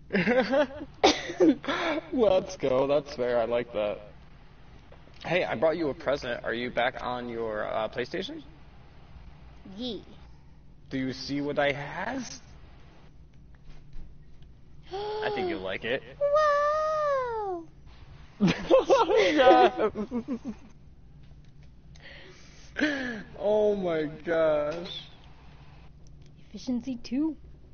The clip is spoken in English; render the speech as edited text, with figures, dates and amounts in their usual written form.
Let's go. That's fair. I like that. Hey, I brought you a present. Are you back on your PlayStation? Yee. Do you see what I has? I think you'll like it. Wow! Yes. Oh my gosh. Efficiency 2.